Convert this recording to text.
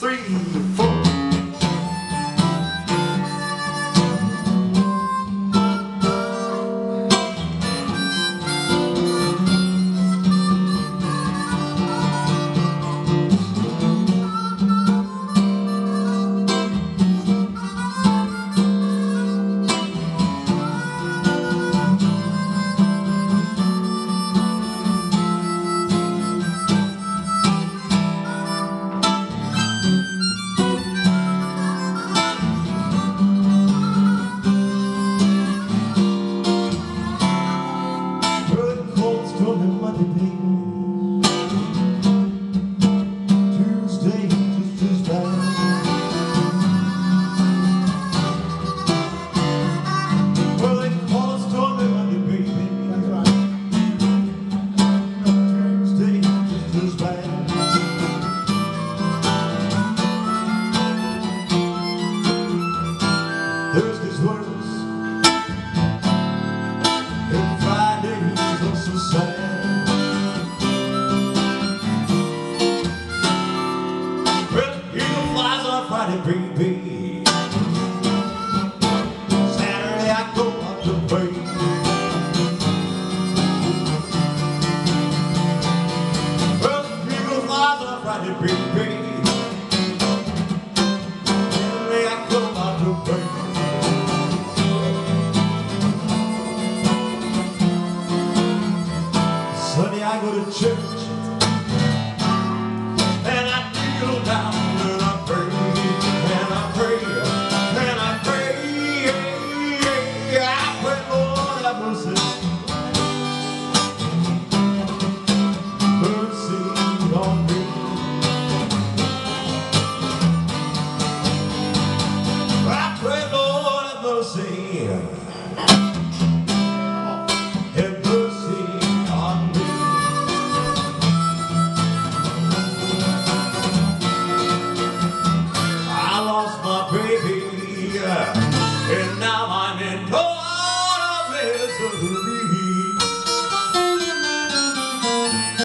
3, 4. Stormy Monday Blues. Tuesday just as bad. Well, they call it Stormy Monday, baby. That's right. Tuesday just as bad. Thursday's worse, and Fridays look so sad. Well, eagle flies on Friday, baby.